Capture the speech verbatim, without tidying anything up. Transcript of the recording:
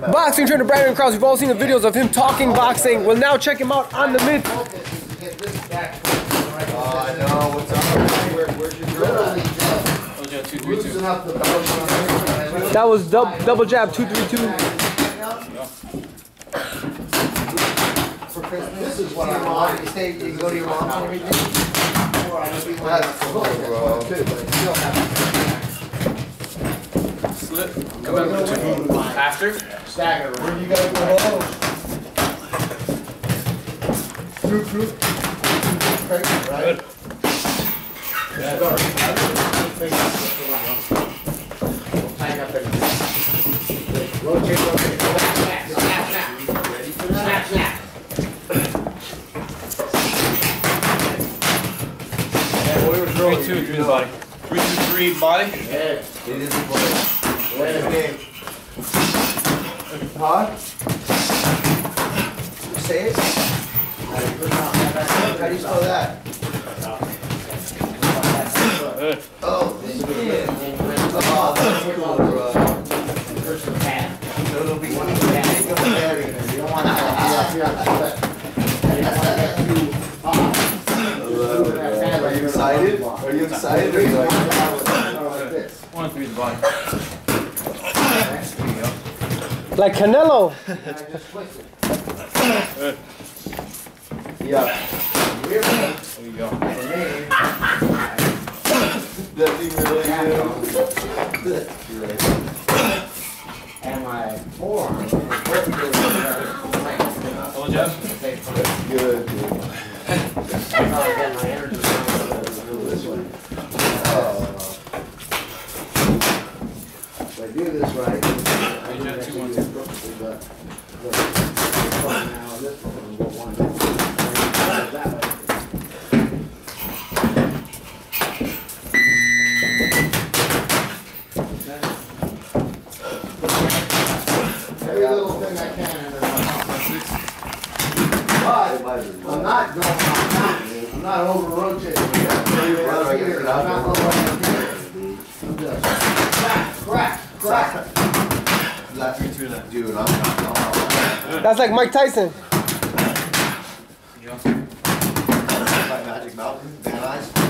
Boxing trainer Brandon Krause. We've all seen the videos of him talking boxing. We'll now check him out on the mid. Oh, I know. What's up? Where, where's your drill? Loosen up the belly. That was dub, double jab, two three two. This is what I want. You stay, you go to your mom and everything. That's cool, bro. Slip. Come back to after. Stagger. Where you gotta go? True, true. Right? Yeah, go. Tighten up everything. Rotate, rotate. Snap, snap, snap. Ready for that? Snap, snap. Three, two, three, the body. Three, two, three, body. Yeah, it is the body. Wait a minute. Huh? Say it. How do you spell that? Oh, this is good. Oh, that's cool, bro. So it'll be one of the bad. You don't want to have Are you excited? Are you excited? Or are you like this? One, three, the body. Like Canelo. Yeah. There you go. Does he really do? And my forearm. Double jab. Good, dude. If I do this right, I do that two, one, two. Now this one will go one. That way. Every little thing I can under my But I'm not going, I'm not, I'm not over rotating. I'm not over rotating. I'm just crack, crack, crack. Dude, I'm not. That's like Mike Tyson. Magic Mountain, Van Nuys.